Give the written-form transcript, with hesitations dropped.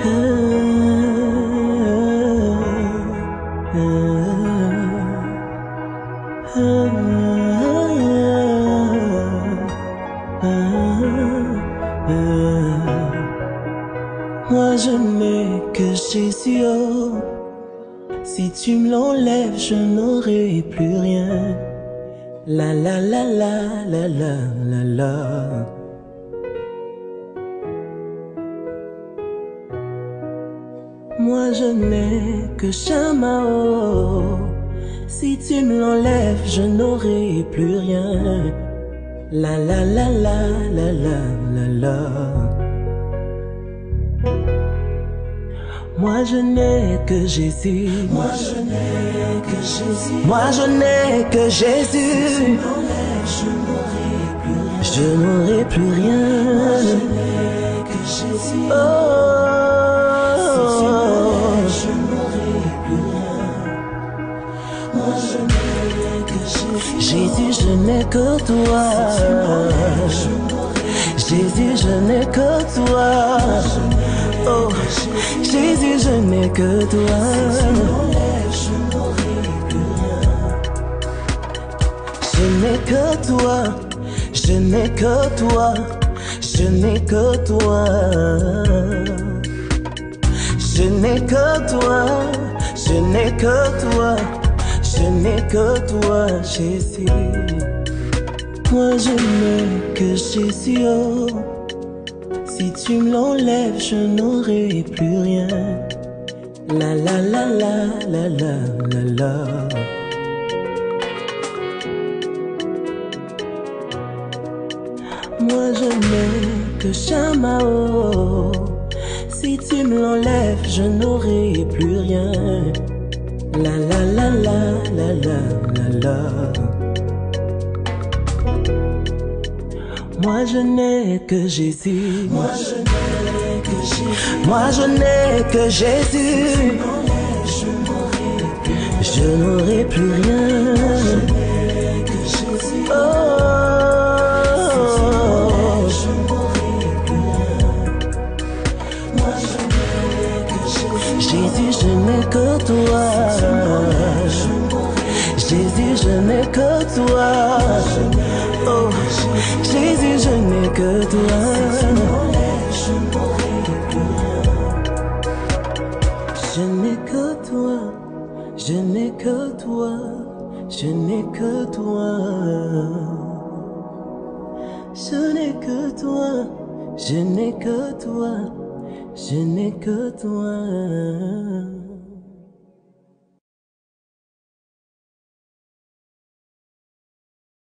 Moi je n'ai que Jésus, oh. Si tu me l'enlèves, je n'aurai plus rien. La la la la la la la la. Moi je n'ai que Chamao. Si tu me l'enlèves, je n'aurai plus rien. La la la la la la la la. Moi je n'ai que Jésus. Moi je n'ai que Jésus. Moi je n'ai que Jésus. Je n'aurai plus rien. Moi je n'ai que Jésus. Oh, je n'aurai plus rien. Moi je n'ai que Jésus. Jésus, je n'ai que toi. Jésus, je n'ai que toi. Oh, Jésus, je n'ai que toi. Je n'ai que toi. Je n'ai que toi. Je n'ai que toi. Je n'ai que toi. Je n'ai que toi. Je n'ai que toi, Jésus. Moi je n'ai que Jésus, oh. Si tu me l'enlèves, je n'aurai plus rien. La la la la la la la la. Moi je n'ai que Chamao. Si tu me l'enlèves, je n'aurai plus rien. La la la la la la la la. Moi je n'ai que Jésus. Moi je n'ai que Jésus. Moi je n'ai que Jésus. Je n'aurai plus rien. Je n'ai que Jésus. Oh, je n'aurai plus rien. Moi je n'ai que Jésus. Jésus, je n'ai que toi. Jésus, je n'ai que toi. Oh, Jésus, je n'ai que toi. Je n'ai que toi. Je n'ai que toi. Je n'ai que toi. Je n'ai que toi. Je n'ai que toi. Je n'ai que toi.